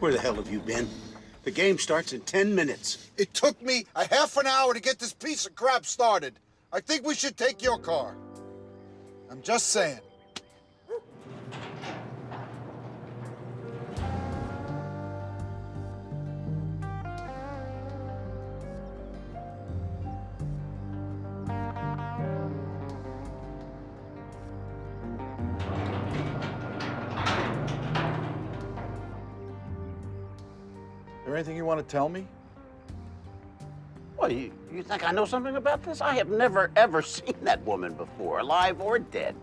Where the hell have you been? The game starts in 10 minutes. It took me a half an hour to get this piece of crap started. I think we should take your car. I'm just saying. Is there anything you want to tell me? What, you think I know something about this? I have never, ever seen that woman before, alive or dead.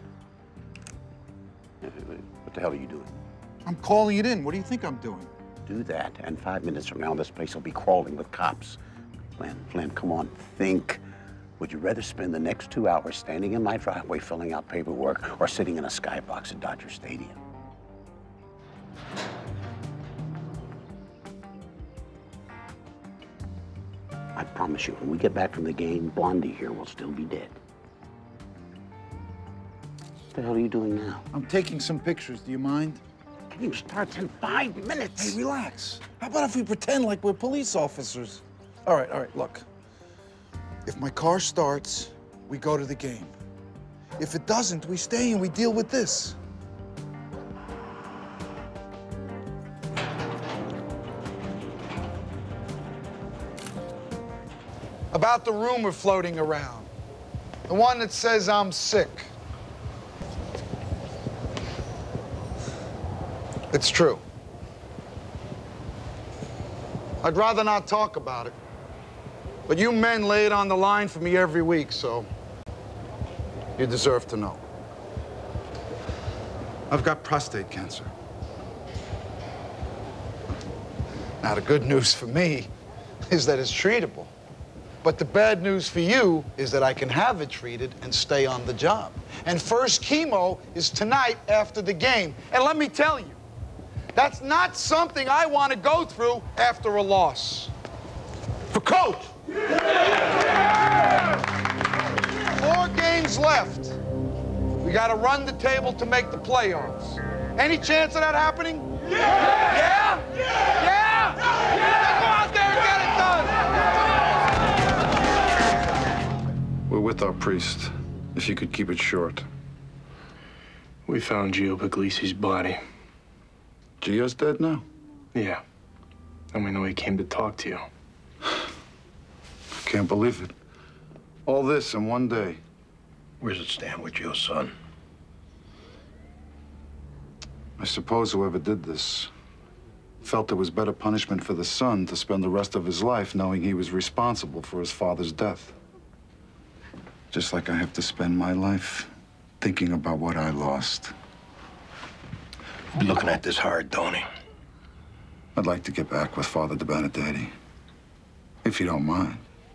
What the hell are you doing? I'm calling it in. What do you think I'm doing? Do that, and 5 minutes from now, this place will be crawling with cops. Flynn, come on, think. Would you rather spend the next 2 hours standing in my driveway filling out paperwork or sitting in a skybox at Dodger Stadium? I promise you, when we get back from the game, Blondie here will still be dead. What the hell are you doing now? I'm taking some pictures. Do you mind? The game starts in 5 minutes. Hey, relax. How about if we pretend like we're police officers? All right, look. If my car starts, we go to the game. If it doesn't, we stay and we deal with this. About the rumor floating around. The one that says I'm sick. It's true. I'd rather not talk about it. But you men lay it on the line for me every week, so you deserve to know. I've got prostate cancer. Now, the good news for me is that it's treatable. But the bad news for you is that I can have it treated and stay on the job. And first chemo is tonight after the game. And let me tell you, that's not something I want to go through after a loss. For Coach! Yeah! 4 games left. We got to run the table to make the playoffs. Any chance of that happening? Yeah! Yeah? Yeah! Yeah! Yeah! Go out there and get it done! We're with our priest. If you could keep it short. We found Gio Puglisi's body. Gio's dead now? Yeah. And we know he came to talk to you. I can't believe it. All this in one day. Where's it stand with Gio's son? I suppose whoever did this felt it was better punishment for the son to spend the rest of his life knowing he was responsible for his father's death. Just like I have to spend my life thinking about what I lost. You've been looking at this hard, Tony. I'd like to get back with Father De Benedetti, if you don't mind.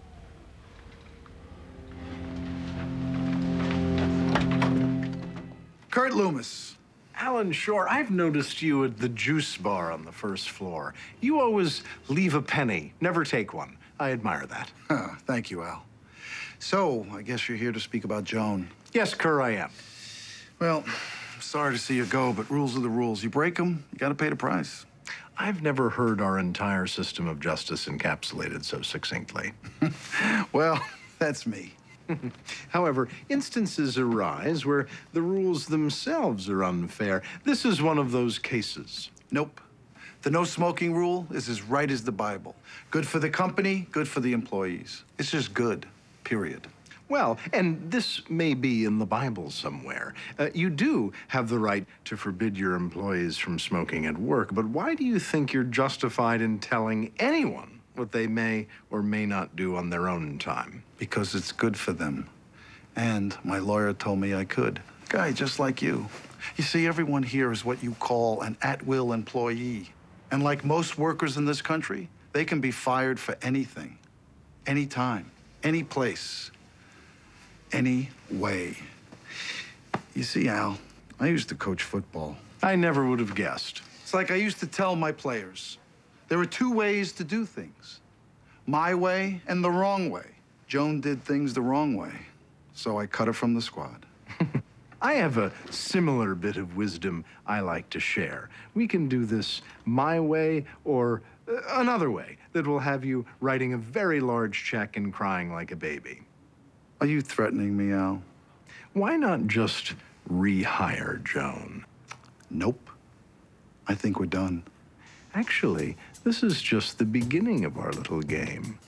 Kurt Loomis. Alan Shore, I've noticed you at the juice bar on the first floor. You always leave a penny, never take one. I admire that. Thank you, Al. So, I guess you're here to speak about Joan. Yes, Kerr, I am. Well, sorry to see you go, but rules are the rules. You break them, you gotta pay the price. I've never heard our entire system of justice encapsulated so succinctly. Well, that's me. However, instances arise where the rules themselves are unfair. This is one of those cases. Nope. The no smoking rule is as right as the Bible. Good for the company, good for the employees. It's just good, period. Well, and this may be in the Bible somewhere. You do have the right to forbid your employees from smoking at work, but why do you think you're justified in telling anyone what they may or may not do on their own time? Because it's good for them. And my lawyer told me I could. Guy just like you. You see, everyone here is what you call an at-will employee. And like most workers in this country, they can be fired for anything, anytime, any place, any way. You see, Al, I used to coach football. I never would have guessed. It's like I used to tell my players, there are 2 ways to do things. My way and the wrong way. Joan did things the wrong way, so I cut her from the squad. I have a similar bit of wisdom I like to share. We can do this my way or another way that will have you writing a very large check and crying like a baby. Are you threatening me, Al? Why not just rehire Joan? Nope. I think we're done. Actually, this is just the beginning of our little game.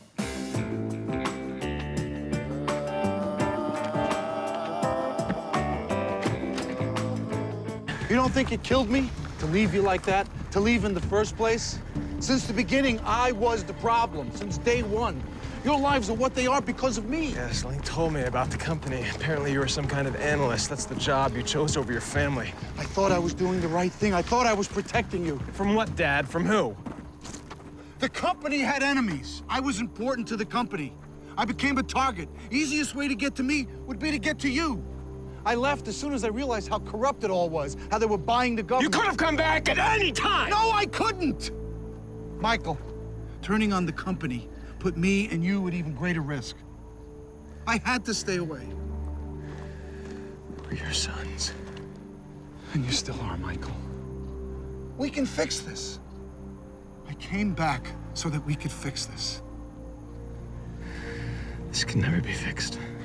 You don't think it killed me to leave you like that? To leave in the first place? Since the beginning, I was the problem, since day one. Your lives are what they are because of me. Yes, Link told me about the company. Apparently you were some kind of analyst. That's the job you chose over your family. I thought I was doing the right thing. I thought I was protecting you. From what, Dad? From who? The company had enemies. I was important to the company. I became a target. Easiest way to get to me would be to get to you. I left as soon as I realized how corrupt it all was, how they were buying the government. You could have come back at any time! No, I couldn't! Michael, turning on the company put me and you at even greater risk. I had to stay away. We're your sons. And you still are, Michael. We can fix this. I came back so that we could fix this. This can never be fixed.